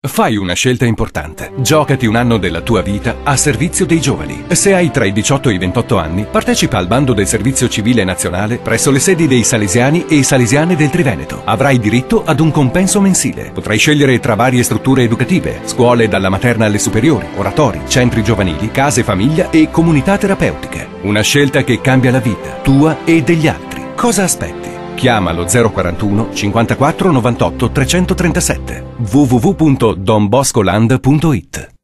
Fai una scelta importante. Giocati un anno della tua vita a servizio dei giovani. Se hai tra i 18 e i 28 anni, partecipa al bando del servizio civile nazionale presso le sedi dei Salesiani e Salesiane del Triveneto. Avrai diritto ad un compenso mensile. Potrai scegliere tra varie strutture educative, scuole dalla materna alle superiori, oratori, centri giovanili, case famiglia e comunità terapeutiche. Una scelta che cambia la vita, tua e degli altri. Cosa aspetti? Chiama lo 041 54 98 337 www.donboscoland.it.